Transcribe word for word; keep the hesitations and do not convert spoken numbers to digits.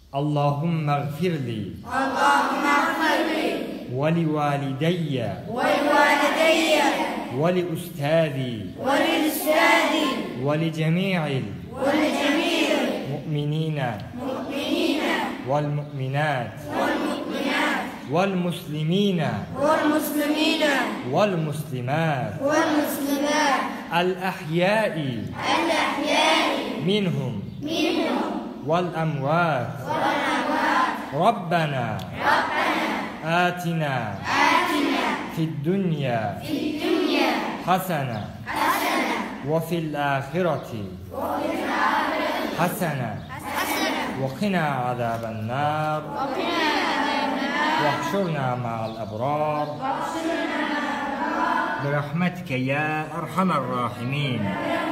اللهم اغفر لي اللهم اغفر لي ولوالدي ولوالدي ولأستاذي ولأستاذي ولجميع ولجميع المؤمنين المؤمنين والمؤمنات والمؤمنات والمسلمين والمسلمين والمسلمات والمسلمات الأحياء الأحياء منهم منهم والأموات والأموات. ربنا ربنا آتنا آتنا في الدنيا في الدنيا حسنة حسنة وفي الآخرة وفي الآخرة حسنة حسنة وقنا عذاب النار وقنا عذاب النار واحشرنا مع الأبرار واحشرنا مع الأبرار برحمتك يا أرحم الراحمين.